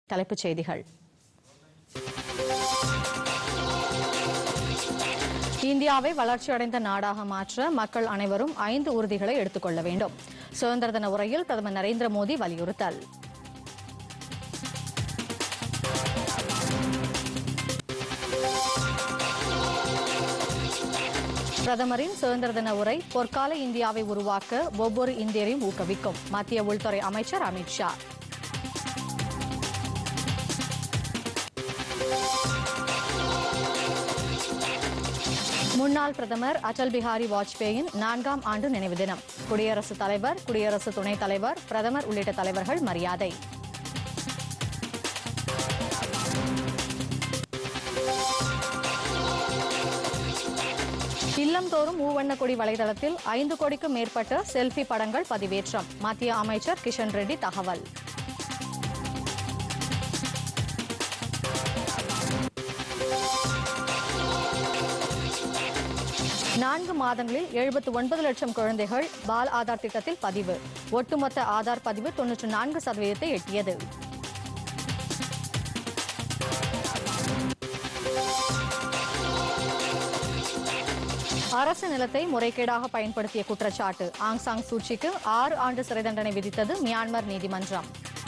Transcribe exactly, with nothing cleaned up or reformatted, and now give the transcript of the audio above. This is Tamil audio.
தலைப்புச் செய்திகள். இந்தியாவை வளர்ச்சியடைந்த நாடாக மாற்ற மக்கள் அனைவரும் ஐந்து உறுதிகளை எடுத்துக் கொள்ள வேண்டும். சுதந்திர தின உரையில் பிரதமர் நரேந்திர மோடி வலியுறுத்தல். பிரதமரின் சுதந்திர தின உரை பொற்கால இந்தியாவை உருவாக்க ஒவ்வொரு இந்தியரையும் ஊக்குவிக்கும் மத்திய உள்துறை அமைச்சர் அமித் ஷா. முன்னாள் பிரதமர் அடல் பிஹாரி வாஜ்பேயின் நான்காம் ஆண்டு நினைவு தினம். குடியரசுத் தலைவர், குடியரசு துணைத் தலைவர், பிரதமர் உள்ளிட்ட தலைவர்கள் மரியாதை. இல்லம்தோறும் மூவண்ண கொடி வலைதளத்தில் ஐந்து கோடிக்கும் மேற்பட்ட செல்ஃபி படங்கள் பதிவேற்றம். மத்திய அமைச்சர் கிஷன் ரெட்டி தகவல். நான்கு மாதங்களில் எழுபத்து ஒன்பது லட்சம் குழந்தைகள் பால் ஆதார் திட்டத்தில் பதிவு. ஒட்டுமொத்த ஆதார் பதிவு தொன்னூற்று நான்கு சதவீதத்தை எட்டியது. அரசு நிலத்தை முறைகேடாக பயன்படுத்திய குற்றச்சாட்டு. ஆங் சாங் சூச்சிக்கு ஆறு ஆண்டு சிறை தண்டனை விதித்தது மியான்மர் நீதிமன்றம்.